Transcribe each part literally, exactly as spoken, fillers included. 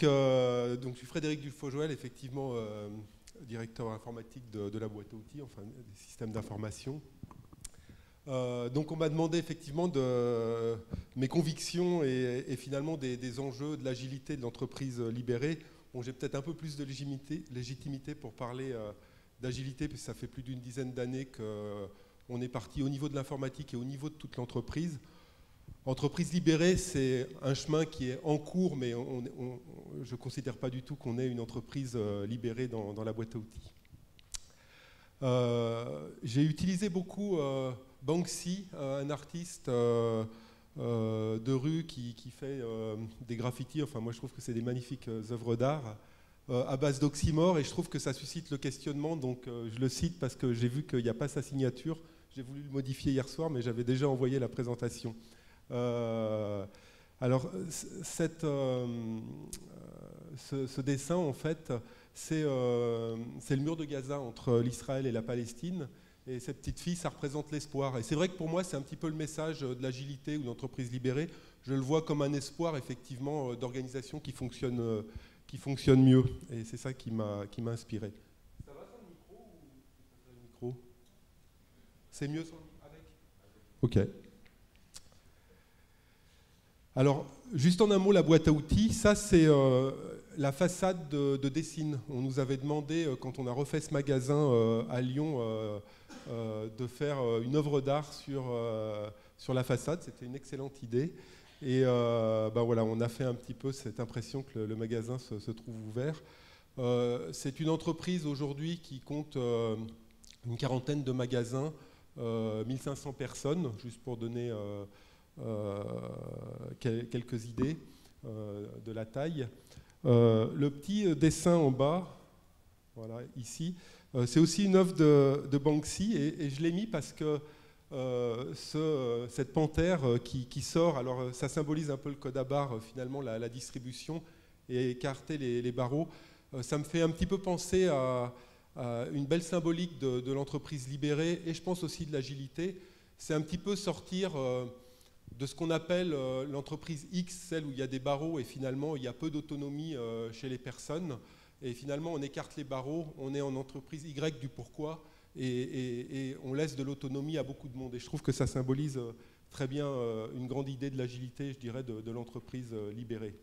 euh, donc, je suis Frédéric Dufaux-Joël, effectivement euh, directeur informatique de, de la boîte à outils, enfin des systèmes d'information. Euh, donc on m'a demandé effectivement de mes convictions et, et finalement des, des enjeux de l'agilité de l'entreprise libérée. Bon, j'ai peut-être un peu plus de légitimité, légitimité pour parler euh, d'agilité, puisque ça fait plus d'une dizaine d'années qu'on est parti au niveau de l'informatique et au niveau de toute l'entreprise. Entreprise libérée, c'est un chemin qui est en cours, mais on, on, je ne considère pas du tout qu'on ait une entreprise libérée dans, dans la boîte à outils. Euh, j'ai utilisé beaucoup euh, Banksy, euh, un artiste euh, euh, de rue qui, qui fait euh, des graffitis. Enfin, moi, je trouve que c'est des magnifiques euh, œuvres d'art euh, à base d'oxymore, et je trouve que ça suscite le questionnement. Donc, euh, je le cite parce que j'ai vu qu'il n'y a pas sa signature. J'ai voulu le modifier hier soir, mais j'avais déjà envoyé la présentation. Euh, alors, cette, euh, ce, ce dessin, en fait, c'est euh, le mur de Gaza entre l'Israël et la Palestine. Et cette petite fille, ça représente l'espoir. Et c'est vrai que pour moi, c'est un petit peu le message de l'agilité ou de l'entreprise libérée. Je le vois comme un espoir, effectivement, d'organisation qui fonctionne, qui fonctionne mieux. Et c'est ça qui m'a qui m'a inspiré. Ça va sans le micro ou le micro? C'est mieux sans avec? Ok. Alors, juste en un mot, la boîte à outils, ça c'est euh, la façade de, de Dessine. On nous avait demandé, euh, quand on a refait ce magasin euh, à Lyon, euh, euh, de faire euh, une œuvre d'art sur, euh, sur la façade. C'était une excellente idée. Et euh, ben voilà, on a fait un petit peu cette impression que le, le magasin se, se trouve ouvert. Euh, c'est une entreprise aujourd'hui qui compte euh, une quarantaine de magasins, euh, mille cinq cents personnes, juste pour donner... Euh, Euh, quelques idées euh, de la taille. Euh, le petit dessin en bas, voilà, ici, euh, c'est aussi une œuvre de, de Banksy, et, et je l'ai mis parce que euh, ce, cette panthère qui, qui sort, alors ça symbolise un peu le code à barres, finalement, la, la distribution, et écarter les, les barreaux. Euh, ça me fait un petit peu penser à, à une belle symbolique de, de l'entreprise libérée, et je pense aussi de l'agilité. C'est un petit peu sortir... Euh, de ce qu'on appelle euh, l'entreprise X, celle où il y a des barreaux et finalement il y a peu d'autonomie euh, chez les personnes. Et finalement on écarte les barreaux, on est en entreprise Y du pourquoi, et, et, et on laisse de l'autonomie à beaucoup de monde. Et je trouve que ça symbolise euh, très bien euh, une grande idée de l'agilité, je dirais, de, de l'entreprise euh, libérée.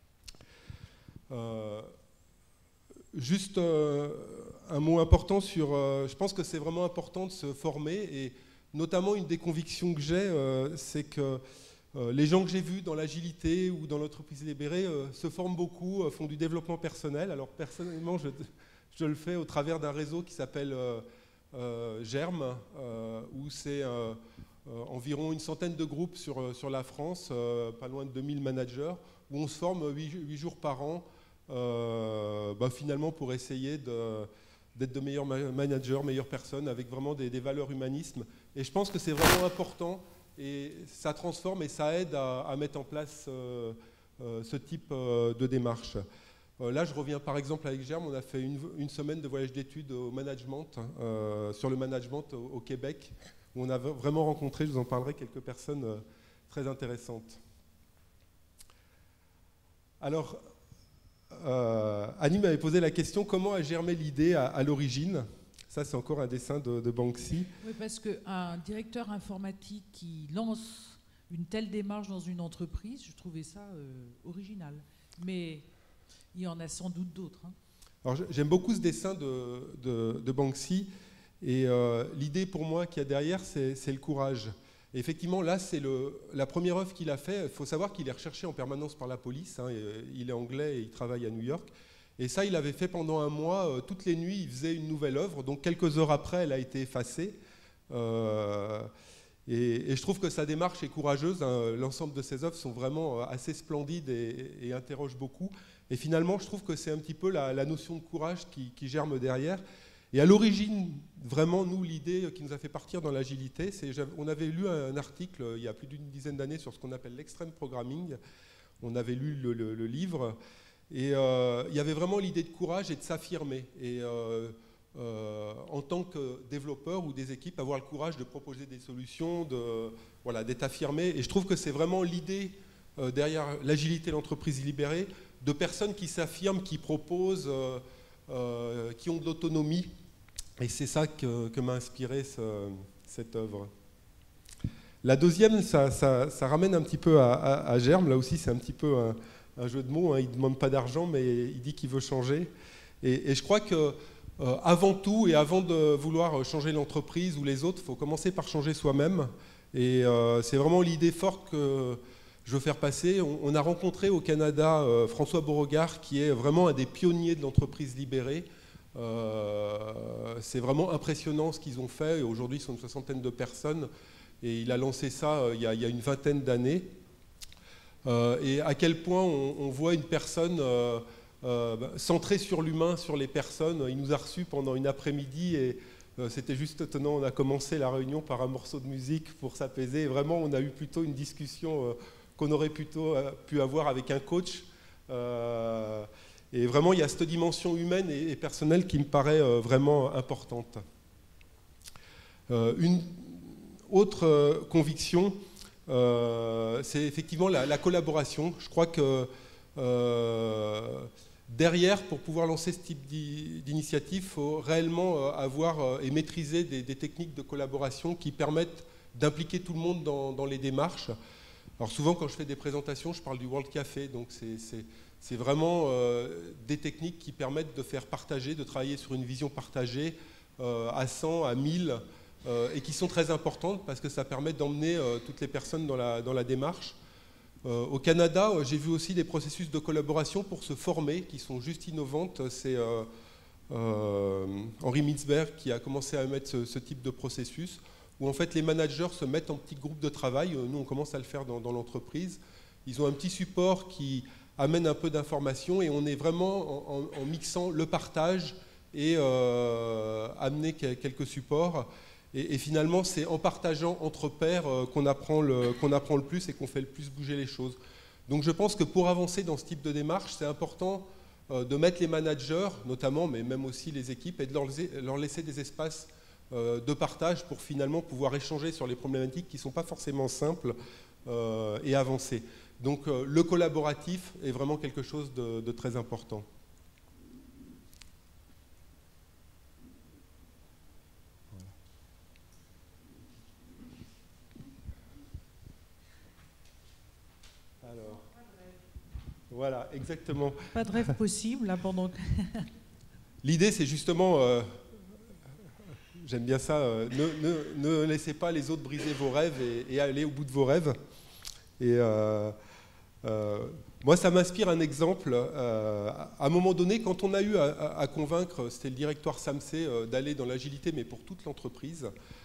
Euh, juste euh, un mot important sur... Euh, je pense que c'est vraiment important de se former, et notamment, une des convictions que j'ai, euh, c'est que euh, les gens que j'ai vus dans l'agilité ou dans l'entreprise libérée euh, se forment beaucoup, euh, font du développement personnel. Alors personnellement, je, je le fais au travers d'un réseau qui s'appelle euh, euh, Germe, euh, où c'est euh, euh, environ une centaine de groupes sur, sur la France, euh, pas loin de deux mille managers, où on se forme huit jours par an, euh, bah, finalement pour essayer de... d'être de meilleurs managers, meilleures personnes, avec vraiment des, des valeurs humanisme. Et je pense que c'est vraiment important, et ça transforme et ça aide à, à mettre en place euh, euh, ce type euh, de démarche. Euh, là, je reviens par exemple avec Germe, on a fait une, une semaine de voyage d'études au management, euh, sur le management au, au Québec, où on a vraiment rencontré, je vous en parlerai, quelques personnes euh, très intéressantes. Alors, Euh, Annie m'avait posé la question, comment a germé l'idée à, à l'origine? Ça, c'est encore un dessin de, de Banksy. Oui, parce qu'un directeur informatique qui lance une telle démarche dans une entreprise, je trouvais ça euh, original. Mais il y en a sans doute d'autres. Hein. Alors, j'aime beaucoup ce dessin de, de, de Banksy. Et euh, l'idée pour moi qu'il y a derrière, c'est le courage. Et effectivement, là, c'est la première œuvre qu'il a fait. Il faut savoir qu'il est recherché en permanence par la police. Hein, il est anglais et il travaille à New York. Et ça, il avait fait pendant un mois. Euh, toutes les nuits, il faisait une nouvelle œuvre. Donc, quelques heures après, elle a été effacée. Euh, et, et je trouve que sa démarche est courageuse. Hein. L'ensemble de ses œuvres sont vraiment assez splendides et, et interrogent beaucoup. Et finalement, je trouve que c'est un petit peu la, la notion de courage qui, qui germe derrière. Et à l'origine, vraiment, nous, l'idée qui nous a fait partir dans l'agilité, c'est on avait lu un article il y a plus d'une dizaine d'années sur ce qu'on appelle l'extreme programming. On avait lu le, le, le livre, et euh, il y avait vraiment l'idée de courage et de s'affirmer. Et euh, euh, en tant que développeur ou des équipes, avoir le courage de proposer des solutions, de, voilà, d'être affirmé. Et je trouve que c'est vraiment l'idée euh, derrière l'agilité de l'entreprise libérée, de personnes qui s'affirment, qui proposent, euh, euh, qui ont de l'autonomie. Et c'est ça que, que m'a inspiré ce, cette œuvre. La deuxième, ça, ça, ça ramène un petit peu à, à, à Germe. Là aussi, c'est un petit peu un, un jeu de mots. Hein. Il ne demande pas d'argent, mais il dit qu'il veut changer. Et, et je crois que euh, avant tout, et avant de vouloir changer l'entreprise ou les autres, il faut commencer par changer soi-même. Et euh, c'est vraiment l'idée forte que je veux faire passer. On, on a rencontré au Canada euh, François Beauregard, qui est vraiment un des pionniers de l'entreprise libérée. Euh, c'est vraiment impressionnant ce qu'ils ont fait. Aujourd'hui, ils sont une soixantaine de personnes. Et il a lancé ça euh, il, y a, il y a une vingtaine d'années. Euh, et à quel point on, on voit une personne euh, euh, centrée sur l'humain, sur les personnes. Il nous a reçus pendant une après-midi et euh, c'était juste étonnant. On a commencé la réunion par un morceau de musique pour s'apaiser. Vraiment, on a eu plutôt une discussion euh, qu'on aurait plutôt euh, pu avoir avec un coach. Euh, et vraiment, il y a cette dimension humaine et, et personnelle qui me paraît euh, vraiment importante. Euh, une autre euh, conviction, euh, c'est effectivement la, la collaboration. Je crois que euh, derrière, pour pouvoir lancer ce type d'initiative, il faut réellement avoir et maîtriser des, des techniques de collaboration qui permettent d'impliquer tout le monde dans, dans les démarches. Alors souvent, quand je fais des présentations, je parle du World Café, donc c'est vraiment euh, des techniques qui permettent de faire partager, de travailler sur une vision partagée euh, à cent, à mille, Euh, et qui sont très importantes parce que ça permet d'emmener euh, toutes les personnes dans la, dans la démarche. Euh, au Canada, euh, j'ai vu aussi des processus de collaboration pour se former qui sont juste innovantes. C'est euh, euh, Henri Mintzberg qui a commencé à mettre ce, ce type de processus où en fait les managers se mettent en petits groupes de travail. Nous, on commence à le faire dans, dans l'entreprise. Ils ont un petit support qui amène un peu d'informations et on est vraiment en, en, en mixant le partage et euh, amener quelques supports. Et, et finalement, c'est en partageant entre pairs euh, qu'on apprend, qu'on apprend le plus et qu'on fait le plus bouger les choses. Donc je pense que pour avancer dans ce type de démarche, c'est important euh, de mettre les managers, notamment, mais même aussi les équipes, et de leur, leur laisser des espaces euh, de partage pour finalement pouvoir échanger sur les problématiques qui ne sont pas forcément simples euh, et avancer. Donc euh, le collaboratif est vraiment quelque chose de, de très important. Alors, voilà, exactement. Pas de rêve possible, là, pendant que... L'idée, c'est justement, euh, j'aime bien ça, euh, ne, ne, ne laissez pas les autres briser vos rêves et, et aller au bout de vos rêves. Et euh, euh, moi, ça m'inspire un exemple. Euh, à un moment donné, quand on a eu à, à, à convaincre, c'était le directoire SAMSE, euh, d'aller dans l'agilité, mais pour toute l'entreprise,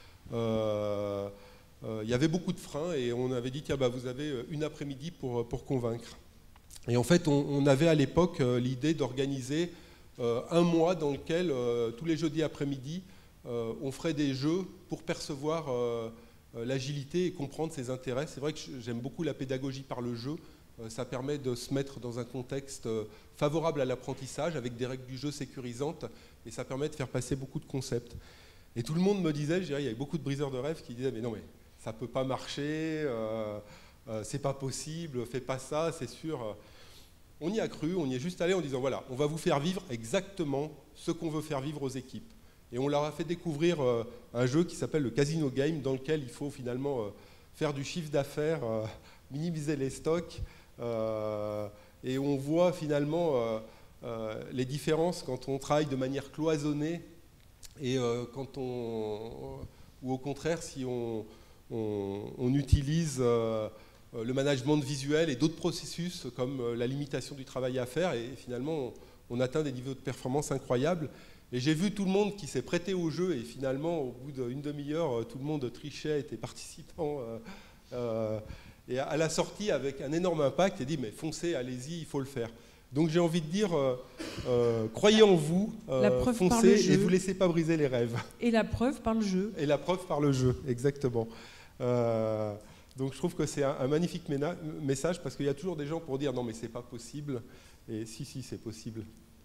euh, euh, il y avait beaucoup de freins et on avait dit, tiens, bah, vous avez une après-midi pour, pour convaincre. Et en fait, on, on avait à l'époque euh, l'idée d'organiser euh, un mois dans lequel, euh, tous les jeudis après-midi, euh, on ferait des jeux pour percevoir euh, l'agilité et comprendre ses intérêts. C'est vrai que j'aime beaucoup la pédagogie par le jeu. Euh, ça permet de se mettre dans un contexte euh, favorable à l'apprentissage, avec des règles du jeu sécurisantes, et ça permet de faire passer beaucoup de concepts. Et tout le monde me disait, je dirais, il y avait beaucoup de briseurs de rêves qui disaient, mais non, mais ça ne peut pas marcher, euh, euh, c'est pas possible, fais pas ça, c'est sûr. On y a cru, on y est juste allé en disant, voilà, on va vous faire vivre exactement ce qu'on veut faire vivre aux équipes. Et on leur a fait découvrir euh, un jeu qui s'appelle le Casino Game, dans lequel il faut finalement euh, faire du chiffre d'affaires, euh, minimiser les stocks, euh, et on voit finalement euh, euh, les différences quand on travaille de manière cloisonnée et euh, quand on, ou au contraire si on, on, on utilise euh, le management visuel et d'autres processus comme euh, la limitation du travail à faire, et finalement on, on atteint des niveaux de performance incroyables. Et j'ai vu tout le monde qui s'est prêté au jeu, et finalement au bout d'une demi-heure tout le monde trichait, était participant, euh, euh, et à la sortie avec un énorme impact, et dit mais foncez, allez-y, il faut le faire. Donc j'ai envie de dire, euh, euh, croyez en vous, euh, foncez et ne vous laissez pas briser les rêves. Et la preuve par le jeu. Et la preuve par le jeu, exactement. Euh, donc je trouve que c'est un, un magnifique message, parce qu'il y a toujours des gens pour dire non mais c'est pas possible, et si si c'est possible.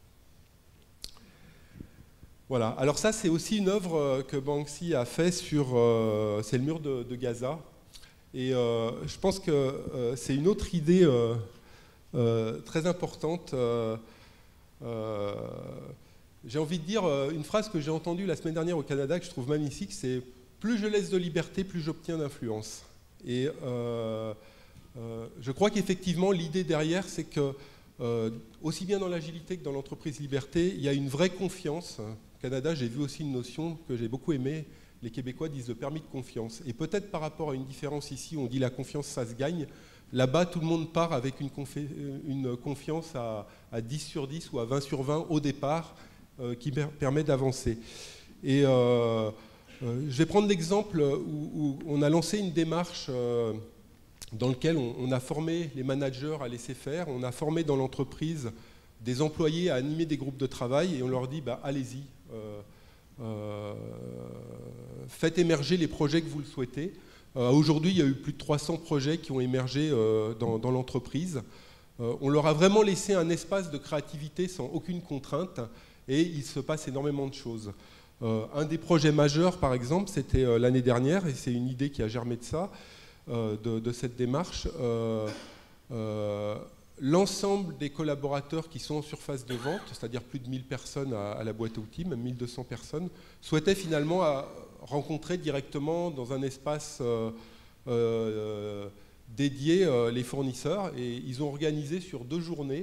Voilà, alors ça c'est aussi une œuvre que Banksy a fait sur, euh, c'est le mur de, de Gaza, et euh, je pense que euh, c'est une autre idée euh, euh, très importante. Euh, euh, j'ai envie de dire euh, une phrase que j'ai entendue la semaine dernière au Canada, que je trouve magnifique, c'est « Plus je laisse de liberté, plus j'obtiens d'influence ». Et euh, euh, je crois qu'effectivement, l'idée derrière, c'est que, euh, aussi bien dans l'agilité que dans l'entreprise liberté, il y a une vraie confiance. Au Canada, j'ai vu aussi une notion que j'ai beaucoup aimée. Les Québécois disent le permis de confiance. Et peut-être par rapport à une différence ici, où on dit la confiance, ça se gagne. Là-bas, tout le monde part avec une, une confiance à, à dix sur dix ou à vingt sur vingt au départ, euh, qui per permet d'avancer. Et euh, euh, je vais prendre l'exemple où, où on a lancé une démarche euh, dans laquelle on, on a formé les managers à laisser faire. On a formé dans l'entreprise des employés à animer des groupes de travail et on leur dit bah, allez-y. Euh, Euh, faites émerger les projets que vous le souhaitez. Euh, Aujourd'hui, il y a eu plus de trois cents projets qui ont émergé euh, dans, dans l'entreprise. Euh, on leur a vraiment laissé un espace de créativité sans aucune contrainte et il se passe énormément de choses. Euh, un des projets majeurs, par exemple, c'était euh, l'année dernière, et c'est une idée qui a germé de ça, euh, de, de cette démarche. Euh, euh, L'ensemble des collaborateurs qui sont en surface de vente, c'est-à-dire plus de mille personnes à, à la boîte à outils, même mille deux cents personnes, souhaitaient finalement à rencontrer directement dans un espace euh, euh, dédié euh, les fournisseurs. Et ils ont organisé sur deux journées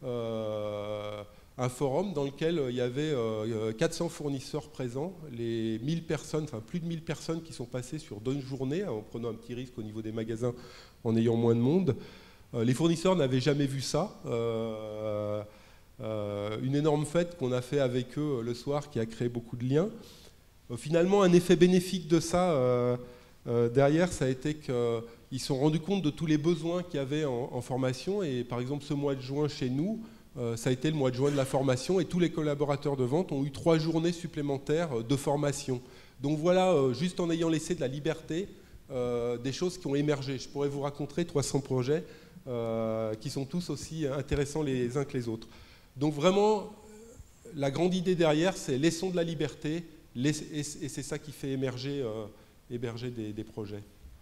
euh, un forum dans lequel il y avait euh, quatre cents fournisseurs présents, les mille personnes, enfin plus de mille personnes qui sont passées sur deux journées, en prenant un petit risque au niveau des magasins, en ayant moins de monde. Les fournisseurs n'avaient jamais vu ça. Euh, euh, une énorme fête qu'on a fait avec eux le soir qui a créé beaucoup de liens. Euh, finalement, un effet bénéfique de ça, euh, euh, derrière, ça a été qu'ils se sont rendus compte de tous les besoins qu'il y avait en, en formation. Et par exemple, ce mois de juin chez nous, euh, ça a été le mois de juin de la formation et tous les collaborateurs de vente ont eu trois journées supplémentaires de formation. Donc voilà, euh, juste en ayant laissé de la liberté, euh, des choses qui ont émergé. Je pourrais vous raconter trois cents projets. Euh, qui sont tous aussi intéressants les uns que les autres. Donc vraiment, la grande idée derrière, c'est laissons de la liberté, et c'est ça qui fait émerger, euh, émerger des, des projets.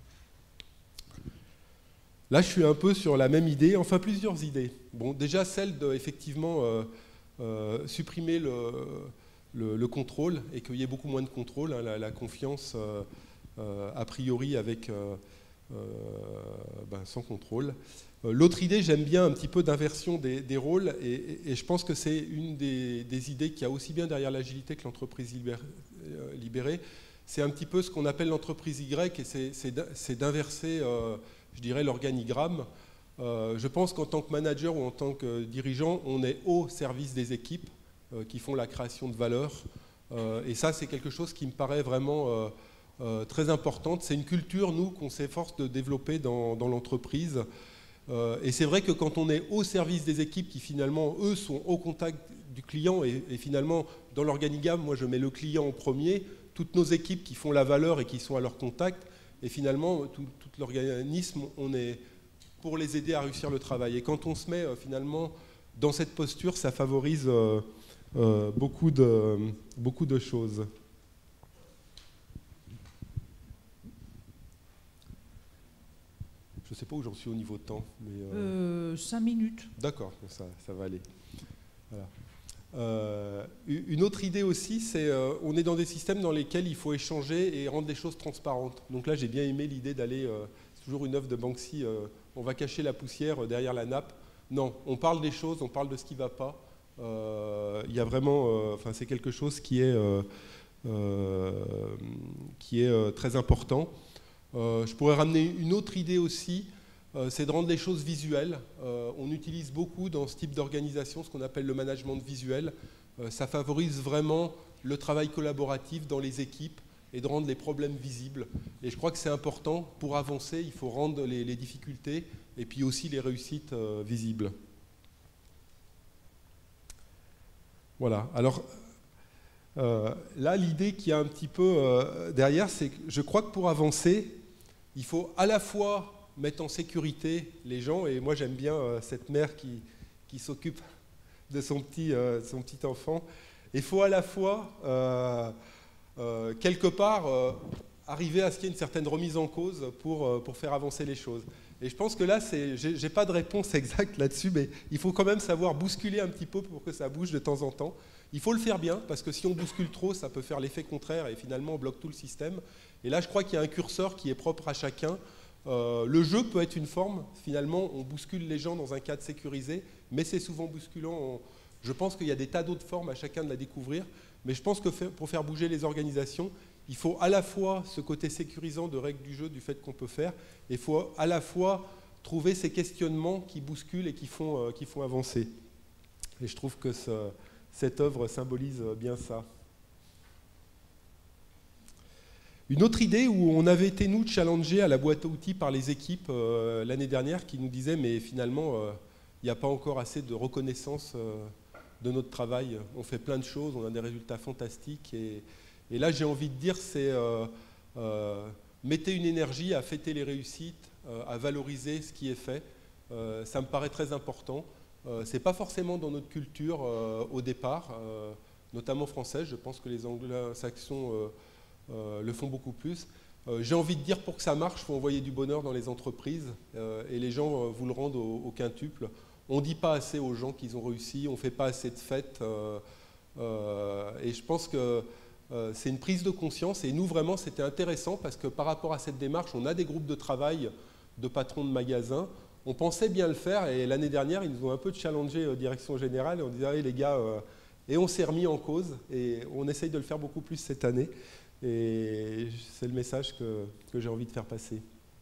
Là, je suis un peu sur la même idée, enfin plusieurs idées. Bon, déjà celle de, effectivement, euh, euh, supprimer le, le, le contrôle et qu'il y ait beaucoup moins de contrôle, hein, la, la confiance euh, euh, a priori avec... Euh, Euh, ben, sans contrôle. Euh, L'autre idée, j'aime bien un petit peu d'inversion des, des rôles et, et, et je pense que c'est une des, des idées qu'il y a aussi bien derrière l'agilité que l'entreprise libérée. C'est un petit peu ce qu'on appelle l'entreprise Y et c'est d'inverser, euh, je dirais, l'organigramme. Euh, je pense qu'en tant que manager ou en tant que dirigeant, on est au service des équipes euh, qui font la création de valeur. Euh, et ça, c'est quelque chose qui me paraît vraiment... Euh, Euh, très importante. C'est une culture, nous, qu'on s'efforce de développer dans, dans l'entreprise. Euh, et c'est vrai que quand on est au service des équipes qui, finalement, eux, sont au contact du client et, et finalement, dans l'organigramme, moi, je mets le client en premier, toutes nos équipes qui font la valeur et qui sont à leur contact, et finalement, tout, tout l'organisme, on est pour les aider à réussir le travail. Et quand on se met, euh, finalement, dans cette posture, ça favorise euh, euh, beaucoup de, beaucoup de choses. Je ne sais pas où j'en suis au niveau de temps. Mais euh... Euh, cinq minutes. D'accord, ça, ça va aller. Voilà. Euh, une autre idée aussi, c'est euh, on est dans des systèmes dans lesquels il faut échanger et rendre les choses transparentes. Donc là, j'ai bien aimé l'idée d'aller, euh, c'est toujours une œuvre de Banksy, euh, on va cacher la poussière derrière la nappe. Non, on parle des choses, on parle de ce qui ne va pas. Euh, il y a vraiment, enfin, c'est quelque chose qui est, euh, euh, qui est euh, très important. Euh, je pourrais ramener une autre idée aussi, euh, c'est de rendre les choses visuelles. Euh, on utilise beaucoup dans ce type d'organisation ce qu'on appelle le management visuel. Euh, ça favorise vraiment le travail collaboratif dans les équipes et de rendre les problèmes visibles. Et je crois que c'est important, pour avancer, il faut rendre les, les difficultés et puis aussi les réussites euh, visibles. Voilà, alors... Euh, là, l'idée qu'il y a un petit peu euh, derrière, c'est que je crois que pour avancer, il faut à la fois mettre en sécurité les gens, et moi j'aime bien euh, cette mère qui, qui s'occupe de son petit, euh, son petit enfant, il faut à la fois, euh, euh, quelque part, euh, arriver à ce qu'il y ait une certaine remise en cause pour, pour faire avancer les choses. Et je pense que là, je n'ai pas de réponse exacte là-dessus, mais il faut quand même savoir bousculer un petit peu pour que ça bouge de temps en temps. Il faut le faire bien, parce que si on bouscule trop, ça peut faire l'effet contraire et finalement on bloque tout le système. Et là, je crois qu'il y a un curseur qui est propre à chacun. Euh, le jeu peut être une forme, finalement, on bouscule les gens dans un cadre sécurisé, mais c'est souvent bousculant. On, je pense qu'il y a des tas d'autres formes à chacun de la découvrir, mais je pense que pour faire bouger les organisations, il faut à la fois ce côté sécurisant de règles du jeu, du fait qu'on peut faire, et il faut à la fois trouver ces questionnements qui bousculent et qui font, euh, qui font avancer. Et je trouve que ce, cette œuvre symbolise bien ça. Une autre idée où on avait été, nous, challengés à la boîte à outils par les équipes euh, l'année dernière qui nous disaient, mais finalement, il euh, n'y a pas encore assez de reconnaissance euh, de notre travail. On fait plein de choses, on a des résultats fantastiques. Et, et là, j'ai envie de dire, c'est euh, euh, mettez une énergie à fêter les réussites, euh, à valoriser ce qui est fait. Euh, ça me paraît très important. Euh, ce n'est pas forcément dans notre culture euh, au départ, euh, notamment française. Je pense que les anglo-saxons euh, Euh, le font beaucoup plus. Euh, J'ai envie de dire, pour que ça marche, il faut envoyer du bonheur dans les entreprises euh, et les gens euh, vous le rendent au, au quintuple. On ne dit pas assez aux gens qu'ils ont réussi, on ne fait pas assez de fêtes euh, euh, et je pense que euh, c'est une prise de conscience et nous vraiment c'était intéressant parce que par rapport à cette démarche, on a des groupes de travail de patrons de magasins. On pensait bien le faire et l'année dernière, ils nous ont un peu challengé euh, direction générale et on disait, hey, les gars, euh, et on s'est remis en cause et on essaye de le faire beaucoup plus cette année. Et c'est le message que, que j'ai envie de faire passer.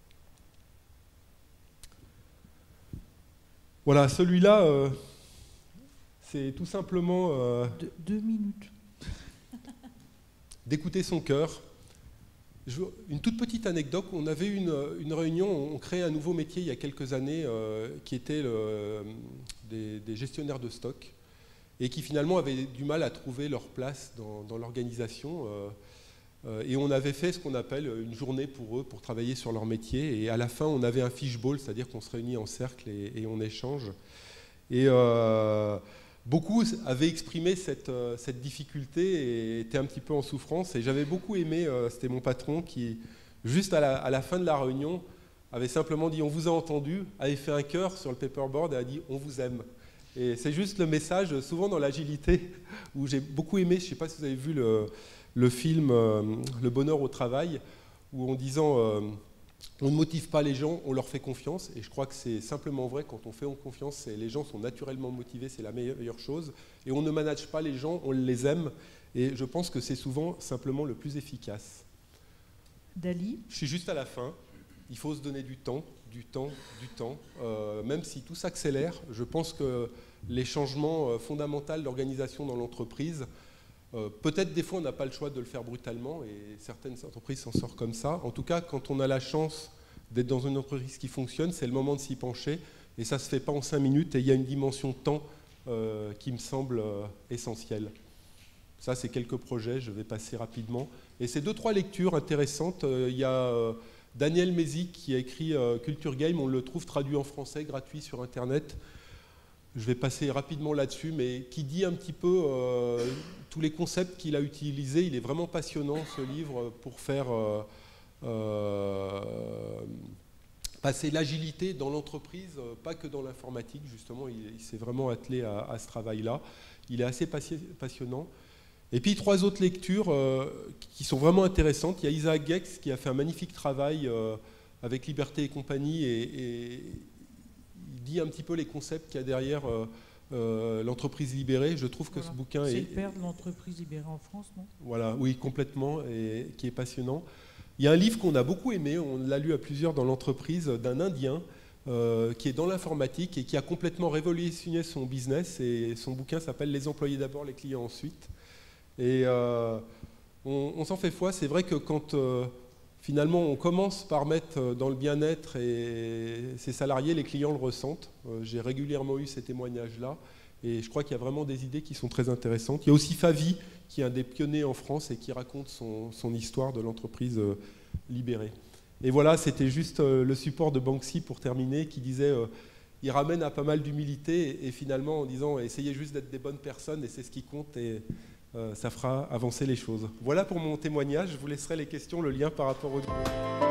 Voilà, celui-là, euh, c'est tout simplement... Euh, de, deux minutes. d'écouter son cœur. Je, une toute petite anecdote, on avait une, une réunion, on créait un nouveau métier il y a quelques années euh, qui était le, des, des gestionnaires de stock et qui finalement avaient du mal à trouver leur place dans, dans l'organisation. Euh, Et on avait fait ce qu'on appelle une journée pour eux, pour travailler sur leur métier. Et à la fin, on avait un fishbowl, c'est-à-dire qu'on se réunit en cercle et, et on échange. Et euh, beaucoup avaient exprimé cette, cette difficulté et étaient un petit peu en souffrance. Et j'avais beaucoup aimé, euh, c'était mon patron qui, juste à la, à la fin de la réunion, avait simplement dit « on vous a entendu », avait fait un cœur sur le paperboard et a dit « on vous aime ». Et c'est juste le message, souvent dans l'agilité, où j'ai beaucoup aimé, je ne sais pas si vous avez vu le... le film euh, Le bonheur au travail, où en disant euh, on ne motive pas les gens, on leur fait confiance. Et je crois que c'est simplement vrai, quand on fait confiance, les gens sont naturellement motivés, c'est la meilleure chose. Et on ne manage pas les gens, on les aime. Et je pense que c'est souvent simplement le plus efficace. Dali ? Je suis juste à la fin. Il faut se donner du temps, du temps, du temps. Euh, même si tout s'accélère, je pense que les changements fondamentaux d'organisation dans l'entreprise, Euh, peut-être des fois on n'a pas le choix de le faire brutalement et certaines entreprises s'en sortent comme ça. En tout cas, quand on a la chance d'être dans une entreprise qui fonctionne, c'est le moment de s'y pencher et ça ne se fait pas en cinq minutes et il y a une dimension de temps euh, qui me semble euh, essentielle. Ça, c'est quelques projets, je vais passer rapidement. Et c'est deux, trois lectures intéressantes. Euh, il y a euh, Daniel Mézic qui a écrit euh, Culture Game, on le trouve traduit en français, gratuit sur Internet. Je vais passer rapidement là-dessus, mais qui dit un petit peu euh, tous les concepts qu'il a utilisés. Il est vraiment passionnant, ce livre, pour faire euh, euh, passer l'agilité dans l'entreprise, pas que dans l'informatique, justement. Il, il s'est vraiment attelé à, à ce travail-là. Il est assez passionnant. Et puis, trois autres lectures euh, qui sont vraiment intéressantes. Il y a Isaac Gex qui a fait un magnifique travail euh, avec Liberté et compagnie et, et il dit un petit peu les concepts qu'il y a derrière euh, euh, l'entreprise libérée. Je trouve que voilà. ce bouquin est... C'est est... le père de l'entreprise libérée en France, non ? Voilà, oui, complètement, et qui est passionnant. Il y a un livre qu'on a beaucoup aimé, on l'a lu à plusieurs dans l'entreprise, d'un Indien euh, qui est dans l'informatique et qui a complètement révolutionné son business. Et son bouquin s'appelle « Les employés d'abord, les clients ensuite ». Et euh, on, on s'en fait foi. C'est vrai que quand... Euh, Finalement, on commence par mettre dans le bien-être et ses salariés, les clients le ressentent. J'ai régulièrement eu ces témoignages-là et je crois qu'il y a vraiment des idées qui sont très intéressantes. Il y a aussi Favi, qui est un des pionniers en France et qui raconte son, son histoire de l'entreprise libérée. Et voilà, c'était juste le support de Banksy pour terminer, qui disait, euh, il ramène à pas mal d'humilité et, et finalement en disant, essayez juste d'être des bonnes personnes et c'est ce qui compte. Et, euh, ça fera avancer les choses. Voilà pour mon témoignage, je vous laisserai les questions, le lien par rapport au...